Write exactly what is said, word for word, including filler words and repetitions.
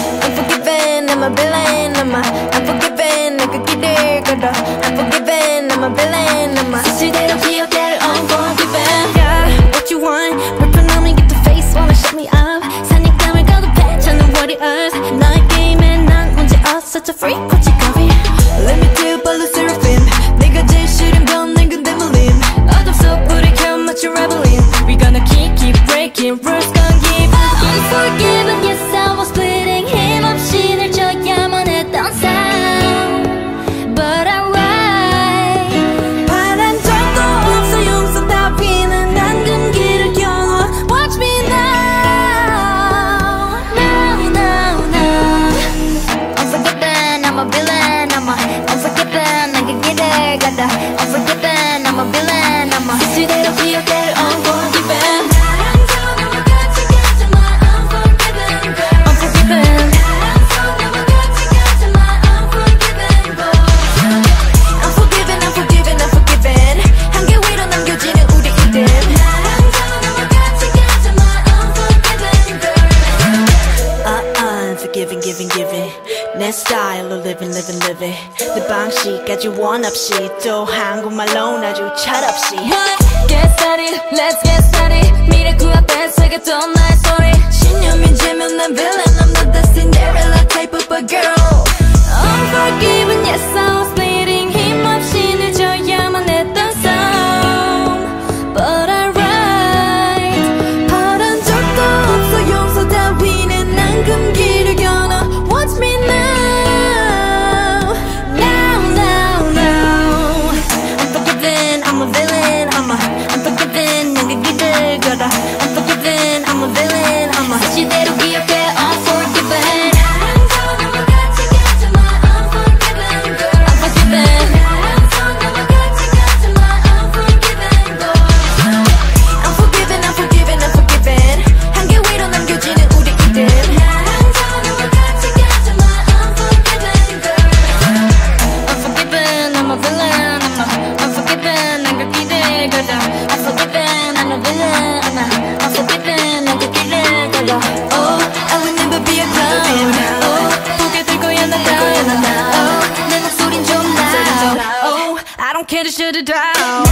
Unforgiven, I'm a villain. I'm a unforgiven. 내가 길을 걸어. Unforgiven, I'm a villain. I'm a 사실대로 기억될 unforgiven. Yeah, what you want? 불편함이 get the face, wanna shut me up. 사냥감을 거듭해, 저는 warriors. 너의 게임에 난 문제 없어, such a freak, 코치 coffee. Let me tell you about 르세라핌. 내가 제일 싫은 건 난 근데 물림. 어둠 속 불을 켜 맞춰 rebelling. We gonna keep, keep breaking rules, gonna give up. Unforgiven, yes I was bleeding. 힘없이 늘 져야만 했던 싸움. But I'm right. 바란 적도 없어 용서 따위는 난 금기를 겨눠. Watch me now. Now, now, now. Unforgiven, I'm a villain. I'm a unforgiven. 내가 길을 가다. Unforgiven, I'm a villain. I'm a 사실대로 기억될 unforgiven. Giving, giving, giving. 내 스타일로 living, living, living. 내 방식 아주 원 없이 또 한국말로 아주 철없이. Get started, let's get started. 미래 구합해 새겼던 나의 소리. 신념이 지면 난 villain. I'm not the Cinderella type of a girl. Unforgiven, yes I was bleeding. 힘없이 늦어야만 했던 싸움. But I'm right. 바란 적도 없어 용서 따위는 난 금기. Unforgiven, I'm a villain. I'm a 사실대로 기억해 unforgiven. Unforgiven. Unforgiven, unforgiven, unforgiven. 한계 위로 남겨지는 우리 이름. Unforgiven, I'm a villain. I'm a unforgiven. 난 그 길을 걸어. Unforgiven, I'm a villain. I don't care to shut it down.